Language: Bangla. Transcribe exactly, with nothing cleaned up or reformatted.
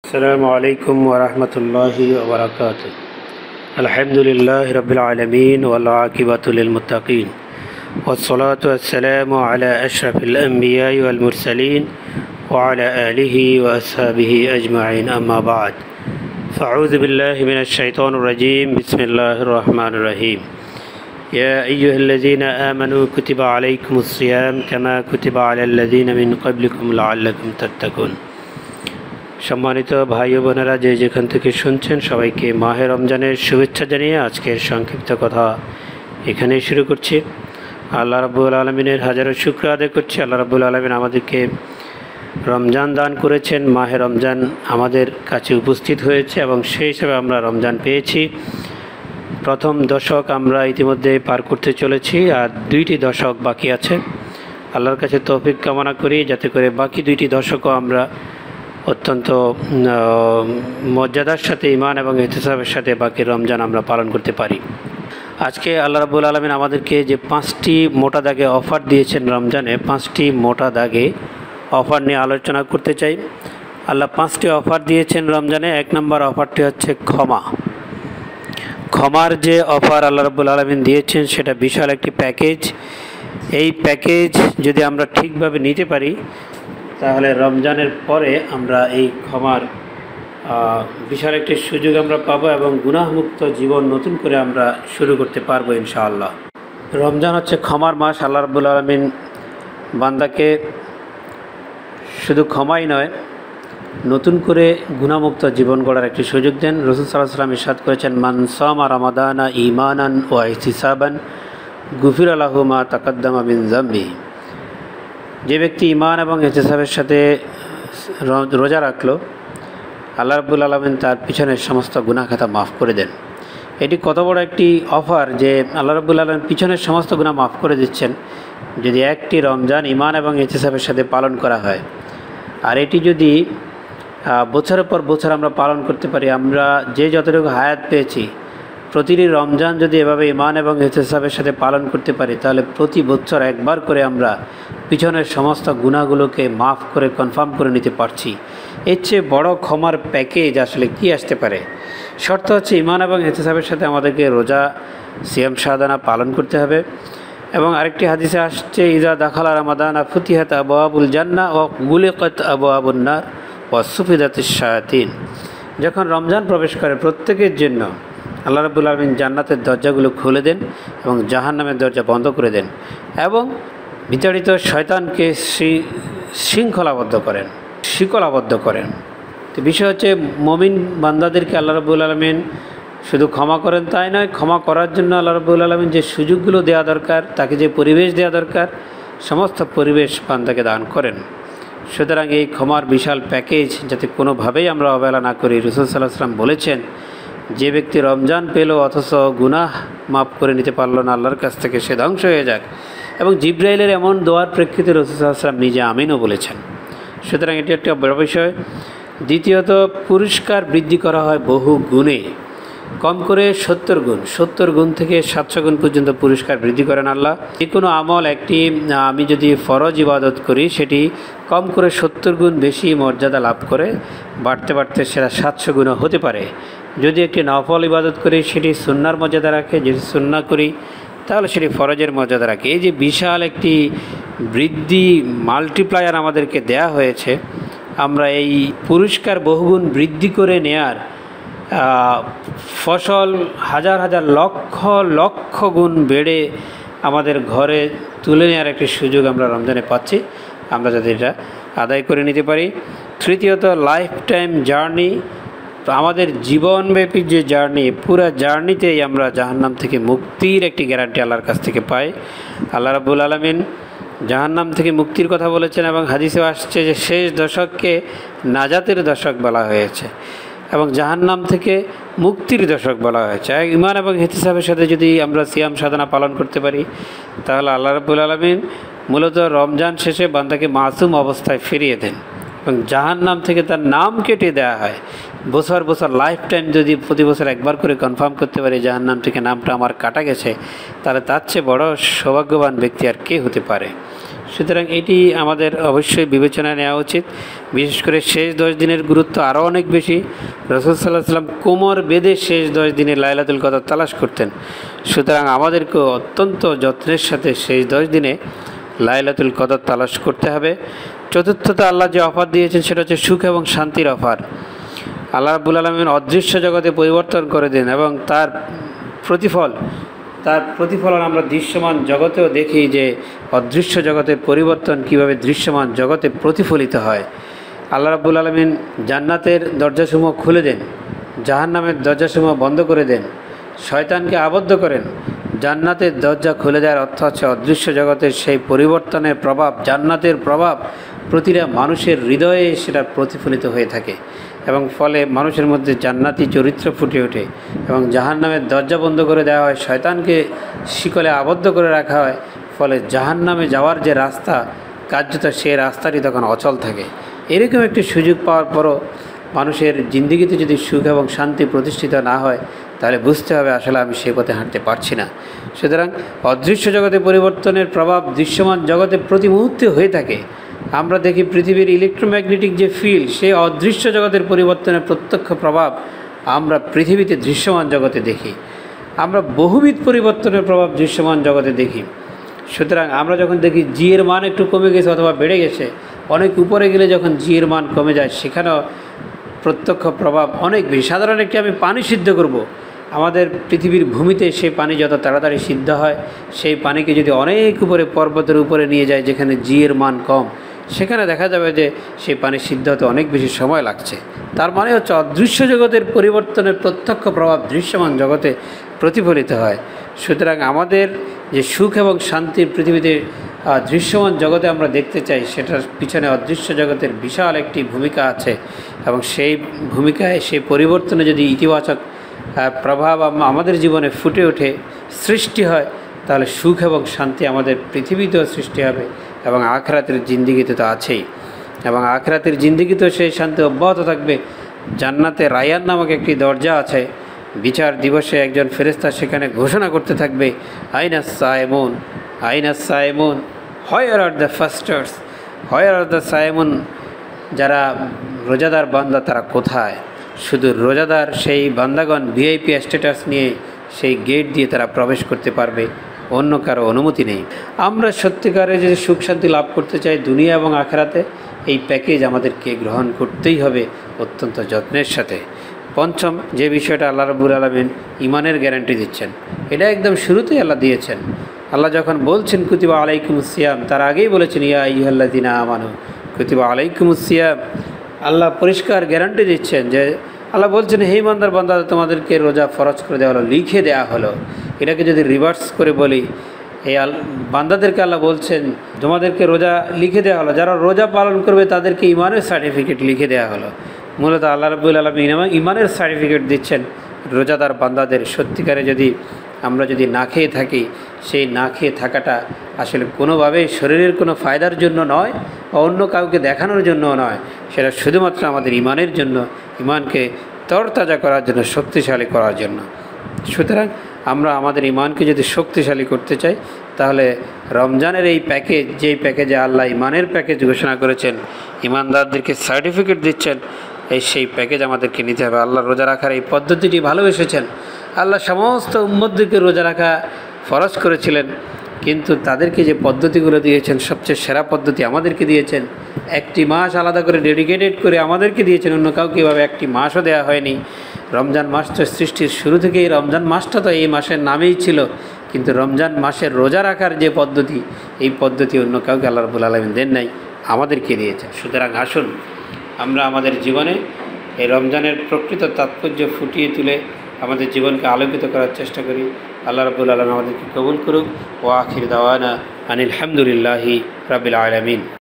السلام عليكم ورحمة الله وبركاته. الحمد لله رب العالمين والعاقبة للمتقين والصلاة والسلام على أشرف الأنبياء والمرسلين وعلى آله وأصحابه أجمعين. أما بعد، فأعوذ بالله من الشيطان الرجيم. بسم الله الرحمن الرحيم. يا أيها الذين آمنوا كتب عليكم الصيام كما كتب على الذين من قبلكم لعلكم تتقون. সম্মানিত ভাই ও বোনেরা, যে যেখান থেকে শুনছেন সবাইকে মাহে রমজানের শুভেচ্ছা জানিয়ে আজকের সংক্ষিপ্ত কথা এখানে শুরু করছি। আল্লাহ রাব্বুল আলামিনের হাজারো শুকর আদায় করছি। আল্লাহ রাব্বুল আলামিন আমাদেরকে রমজান দান করেছেন, মাহে রমজান আমাদের কাছে উপস্থিত হয়েছে এবং সেই হিসাবে আমরা রমজান পেয়েছি। প্রথম দশক আমরা ইতিমধ্যে পার করতে চলেছি, আর দুইটি দশক বাকি আছে। আল্লাহর কাছে তৌফিক কামনা করি যাতে করে বাকি দুইটি দশকও আমরা অত্যন্ত মর্যাদার সাথে ঈমান এবং ইহতিসাবের সাথে বাকি রমজান আমরা পালন করতে পারি। আজকে আল্লাহ রাব্বুল আলামিন আমাদেরকে যে পাঁচটি মোটা দাগে অফার দিয়েছেন রমজানে, পাঁচটি মোটা দাগে অফার নিয়ে আলোচনা করতে চাই। আল্লাহ পাঁচটি অফার দিয়েছেন রমজানে। এক নম্বর অফারটি হচ্ছে ক্ষমা। ক্ষমার যে অফার আল্লাহ রাব্বুল আলামিন দিয়েছেন সেটা বিশাল একটি প্যাকেজ। এই প্যাকেজ যদি আমরা ঠিকভাবে নিতে পারি তাহলে রমজানের পরে আমরা এই ক্ষমার বিশাল একটি সুযোগ আমরা পাবো এবং গুনাহমুক্ত জীবন নতুন করে আমরা শুরু করতে পারবো ইনশাআল্লাহ। রমজান হচ্ছে ক্ষমার মাস। আল্লাহ রাব্বুল আলামিন বান্দাকে শুধু ক্ষমাই নয়, নতুন করে গুনাহমুক্ত জীবন গড়ার একটি সুযোগ দেন। রাসূল সাল্লাল্লাহু আলাইহি ওয়াসাল্লাম ইরশাদ করেছেন, মান সামা রমাদানা ঈমানান ওয়া ইহতিসাবান গুফিরা লাহু মা তাকাদ্দামা মিন যামবিহি। যে ব্যক্তি ঈমান এবং ইহতিসাবের সাথে রোজা রাখলো, আল্লাহ রাব্বুল আলামিন তার পিছনের সমস্ত গুনাহ খাতা মাফ করে দেন। এটি কত বড় একটি অফার যে আল্লাহ রাব্বুল আলামিন পিছনের সমস্ত গুনাহ মাফ করে দিচ্ছেন যদি একটি রমজান ঈমান এবং ইহতিসাবের সাথে পালন করা হয়। আর এটি যদি বছরের পর বছর আমরা পালন করতে পারি, আমরা যে যতটুকু হায়াত পেয়েছি প্রতিটি রমজান যদি এভাবে ঈমান এবং ইহতিসাবের সাথে পালন করতে পারি তাহলে প্রতি বছর একবার করে আমরা পিছনের সমস্ত গুনাহগুলোকে মাফ করে কনফার্ম করে নিতে পারছি। এর চেয়ে বড় ক্ষমার প্যাকেজ আসলে কি আসতে পারে? শর্ত হচ্ছে ঈমান এবং ইহতিসাবের সাথে আমাদেরকে রোজা, সিয়াম সাধনা পালন করতে হবে। এবং আরেকটি হাদিসে আসছে, ইজা দাখালা রমাদানা ফুতিহাত আবওয়াবুল জান্নাহ ওয়া গুলিকাত আবওয়াবুন নার ওয়া সুফিদাতিশ শায়াতিন। যখন রমজান প্রবেশ করে প্রত্যেকের জন্য আল্লাহ রাব্বুল আলামিন জান্নাতের দরজাগুলো খুলে দেন এবং জাহান্নামের দরজা বন্ধ করে দেন এবং বিতাড়িত শয়তানকে শৃঙ্খলাবদ্ধ করেন, শিকলাবদ্ধ করেন। তো বিষয় হচ্ছে মুমিন বান্দাদেরকে আল্লাহ রাব্বুল আলামিন শুধু ক্ষমা করেন তাই নয়, ক্ষমা করার জন্য আল্লাহ রাব্বুল আলামিন যে সুযোগগুলো দেওয়া দরকার, তাকে যে পরিবেশ দেওয়া দরকার, সমস্ত পরিবেশ বান্দাকে দান করেন। সুতরাং এই ক্ষমার বিশাল প্যাকেজ যাতে কোনোভাবেই আমরা অবহেলা না করি। রাসূল সাল্লাল্লাহু আলাইহি ওয়াসাল্লাম বলেছেন, যে ব্যক্তি রমজান পেল অথচ গুনাহ মাফ করে নিতে পারলো না আল্লাহর কাছ থেকে, সে ধ্বংস হয়ে যাক। এবং জিব্রাইলের এমন দোয়ার প্রেক্ষিতে রাসূল সাল্লাল্লাহু আলাইহি ওয়াসাল্লাম নিজে আমিনও বলেছেন। সুতরাং এটি একটা বড় বিষয়। দ্বিতীয়ত, পুরস্কার বৃদ্ধি করা হয় বহু গুণে, কম করে সত্তর গুণ সত্তর গুণ থেকে সাতশো গুণ পর্যন্ত পুরস্কার বৃদ্ধি করেন আল্লাহ। যে কোনো আমল, একটি আমি যদি ফরজ ইবাদত করি সেটি কম করে সত্তর গুণ বেশি মর্যাদা লাভ করে, বাড়তে বাড়তে সেটা সাতশো গুণও হতে পারে। যদি একটি নফল ইবাদত করি সেটি সুন্নার মর্যাদা রাখে, যদি সুন্না করি তাহলে সেটি ফরজের মর্যাদা রাখে। এই যে বিশাল একটি বৃদ্ধি মাল্টিপ্লায়ার আমাদেরকে দেয়া হয়েছে, আমরা এই পুরস্কার বহুগুণ বৃদ্ধি করে নেয়ার ফসল হাজার হাজার লক্ষ লক্ষ গুণ বেড়ে আমাদের ঘরে তুলে নেওয়ার একটি সুযোগ আমরা রমজানে পাচ্ছি। আমরা যাতে এটা আদায় করে নিতে পারি। তৃতীয়ত, লাইফ টাইম জার্নি, আমাদের জীবনব্যাপী যে জার্নি, পুরো জার্নিতেই আমরা জাহান্নাম থেকে মুক্তির একটি গ্যারান্টি আল্লাহর কাছ থেকে পাই। আল্লাহ রাব্বুল আলামিন জাহান্নাম থেকে মুক্তির কথা বলেছেন এবং হাদিসেও আসছে যে শেষ দশককে নাজাতের দশক বলা হয়েছে এবং জাহান্নাম থেকে মুক্তির দশক বলা হয়েছে। ঈমান এবং ইহতিসাবের সাথে যদি আমরা সিয়াম সাধনা পালন করতে পারি তাহলে আল্লাহ রাব্বুল আলামিন মূলত রমজান শেষে বান্দাকে মাসুম অবস্থায় ফিরিয়ে দেন এবং জাহান্নাম থেকে তার নাম কেটে দেওয়া হয়। বছর বছর লাইফ টাইম যদি প্রতি বছর একবার করে কনফার্ম করতে পারি জাহান্নাম থেকে নামটা আমার কাটা গেছে, তাহলে তার চেয়ে বড় সৌভাগ্যবান ব্যক্তি আর কে হতে পারে? সুতরাং এটি আমাদের অবশ্যই বিবেচনায় নেওয়া উচিত। বিশেষ করে শেষ দশ দিনের গুরুত্ব আরও অনেক বেশি। রাসূল সাল্লাল্লাহু আলাইহি ওয়াসাল্লাম কোমর বেঁধে শেষ দশ দিনে লাইলাতুল কদর তালাশ করতেন। সুতরাং আমাদেরকেও অত্যন্ত যত্নের সাথে শেষ দশ দিনে লাইলাতুল কদর তালাশ করতে হবে। চতুর্থত আল্লাহ যে অফার দিয়েছেন সেটা হচ্ছে সুখ এবং শান্তির অফার। আল্লাহ রাব্বুল আলামিন অদৃশ্য জগতে পরিবর্তন করে দেন এবং তার প্রতিফল তার প্রতিফলন আমরা দৃশ্যমান জগতেও দেখি যে অদৃশ্য জগতের পরিবর্তন কিভাবে দৃশ্যমান জগতে প্রতিফলিত হয়। আল্লাহ রাব্বুল আলামিন জান্নাতের দরজাসমূহ খুলে দেন, জাহান্নামের দরজাসমূহ বন্ধ করে দেন, শয়তানকে আবদ্ধ করেন। জান্নাতের দরজা খুলে দেওয়ার অর্থ হচ্ছে অদৃশ্য জগতের সেই পরিবর্তনের প্রভাব, জান্নাতের প্রভাব প্রতিটা মানুষের হৃদয়ে সেটা প্রতিফলিত হয়ে থাকে এবং ফলে মানুষের মধ্যে জান্নাতি চরিত্র ফুটে ওঠে এবং জাহান্নামের দরজা বন্ধ করে দেওয়া হয়, শয়তানকে শিকলে আবদ্ধ করে রাখা হয়। ফলে জাহান্নামে যাওয়ার যে রাস্তা, কার্যত সেই রাস্তাটি তখন অচল থাকে। এরকম একটি সুযোগ পাওয়ার পরও মানুষের জিন্দিগিতে যদি সুখ এবং শান্তি প্রতিষ্ঠিত না হয় তাহলে বুঝতে হবে আসলে আমি সে পথে হাঁটতে পারছি না। সুতরাং অদৃশ্য জগতে পরিবর্তনের প্রভাব দৃশ্যমান জগতে প্রতি মুহূর্তে হয়ে থাকে। আমরা দেখি পৃথিবীর ইলেকট্রোম্যাগনেটিক যে ফিল্ড, সেই অদৃশ্য জগতের পরিবর্তনের প্রত্যক্ষ প্রভাব আমরা পৃথিবীতে দৃশ্যমান জগতে দেখি। আমরা বহুবিধ পরিবর্তনের প্রভাব দৃশ্যমান জগতে দেখি। সুতরাং আমরা যখন দেখি জি এর মান একটু কমে গেছে অথবা বেড়ে গেছে, অনেক উপরে গেলে যখন জি এর মান কমে যায় সেখানেও প্রত্যক্ষ প্রভাব অনেক বেশি। সাধারণ একটি আমি পানি সিদ্ধ করব, আমাদের পৃথিবীর ভূমিতে সেই পানি যত তাড়াতাড়ি সিদ্ধ হয়, সেই পানিকে যদি অনেক উপরে পর্বতের উপরে নিয়ে যায় যেখানে জি এর মান কম, সেখানে দেখা যাবে যে সেই পানি সিদ্ধ হতে অনেক বেশি সময় লাগছে। তার মানে হচ্ছে অদৃশ্য জগতের পরিবর্তনের প্রত্যক্ষ প্রভাব দৃশ্যমান জগতে প্রতিফলিত হয়। সুতরাং আমাদের যে সুখ এবং শান্তির পৃথিবীতে দৃশ্যমান জগতে আমরা দেখতে চাই, সেটার পিছনে অদৃশ্য জগতের বিশাল একটি ভূমিকা আছে এবং সেই ভূমিকায় সেই পরিবর্তনে যদি ইতিবাচক প্রভাব আমাদের জীবনে ফুটে ওঠে, সৃষ্টি হয়, তাহলে সুখ এবং শান্তি আমাদের পৃথিবীতেও সৃষ্টি হবে এবং আখিরাতের জিন্দিগিতে তো আছেই। এবং আখিরাতের জিন্দিগিতেও সেই শান্তি অব্যাহত থাকবে। জান্নাতে রায়ান নামক একটি দরজা আছে। বিচার দিবসে একজন ফেরেশতা সেখানে ঘোষণা করতে থাকবে, আইনাস সায়েমুন, আইনাস সায়েমুন, হোয়ার are the ফাস্টার্স, where are the সায়েমুন। যারা রোজাদার বান্দা তারা কোথায়? শুধু রোজাদার সেই বান্দাগণ ভিআইপি স্ট্যাটাস নিয়ে সেই গেট দিয়ে তারা প্রবেশ করতে পারবে, অন্য কারো অনুমতি নেই। আমরা সত্যিকারে যে সুখ শান্তি লাভ করতে চাই দুনিয়া এবং আখিরাতে, এই প্যাকেজ আমাদেরকে গ্রহণ করতেই হবে অত্যন্ত যত্নের সাথে। পঞ্চম যে বিষয়টা আল্লাহ রাব্বুল আলামিন ইমানের গ্যারান্টি দিচ্ছেন, এটা একদম শুরুতেই আল্লাহ দিয়েছেন। আল্লাহ যখন বলছেন কুতিবা আলাইকুমুস সিয়াম, তার আগেই বলেছেন ইয়া আইয়ুহাল্লাযিনা আমানু কুতিবা আলাইকুমুস সিয়াম। আল্লাহ পরিষ্কার গ্যারান্টি দিচ্ছেন যে আল্লাহ বলছেন, হে ইমানদার বান্দা, তোমাদেরকে রোজা ফরজ করে দেওয়া হলো, লিখে দেওয়া হলো। এটাকে যদি রিভার্স করে বলি, এই আল বান্দাদেরকে আল্লাহ বলছেন তোমাদেরকে রোজা লিখে দেওয়া হলো, যারা রোজা পালন করবে তাদেরকে ইমানের সার্টিফিকেট লিখে দেওয়া হলো। মূলত আল্লাহ রাব্বুল আলামিন ইমানের সার্টিফিকেট দিচ্ছেন রোজাদার বান্দাদের। সত্যিকারে যদি আমরা যদি না খেয়ে থাকি, সেই না খেয়ে থাকাটা আসলে কোনোভাবেই শরীরের কোনো ফায়দার জন্য নয় বা অন্য কাউকে দেখানোর জন্য নয়, সেটা শুধুমাত্র আমাদের ইমানের জন্য, ইমানকে তরতাজা করার জন্য, শক্তিশালী করার জন্য। সুতরাং আমরা আমাদের ইমানকে যদি শক্তিশালী করতে চাই, তাহলে রমজানের এই প্যাকেজ, যেই প্যাকেজে আল্লাহ ইমানের প্যাকেজ ঘোষণা করেছেন, ইমানদারদেরকে সার্টিফিকেট দিচ্ছেন, এই সেই প্যাকেজ আমাদেরকে নিতে হবে। আল্লাহ রোজা রাখার এই পদ্ধতিটি ভালোবেসেছেন। আল্লাহ সমস্ত উম্মতদেরকে রোজা রাখা ফরজ করেছিলেন, কিন্তু তাদেরকে যে পদ্ধতিগুলো দিয়েছেন, সবচেয়ে সেরা পদ্ধতি আমাদেরকে দিয়েছেন। একটি মাস আলাদা করে ডেডিকেটেড করে আমাদেরকে দিয়েছেন, অন্য কাউকে এভাবে একটি মাসও দেওয়া হয়নি। রমজান মাস তো সৃষ্টির শুরু থেকেই রমজান মাসটা তো এই মাসের নামেই ছিল, কিন্তু রমজান মাসের রোজা রাখার যে পদ্ধতি, এই পদ্ধতি অন্য কাউকে আল্লাহ রাব্বুল আলামিন দেন নাই, আমাদেরকে দিয়েছেন। সুতরাং আসুন আমরা আমাদের জীবনে এই রমজানের প্রকৃত তাৎপর্য ফুটিয়ে তুলে আমাদের জীবনকে আলোকিত করার চেষ্টা করি। আল্লাহ রাব্বুল আলামিন আমাদেরকে কবুল করুক। ওয়া আখির দাওয়ানা আনিল হামদুলিল্লাহি রাব্বিল আলামিন।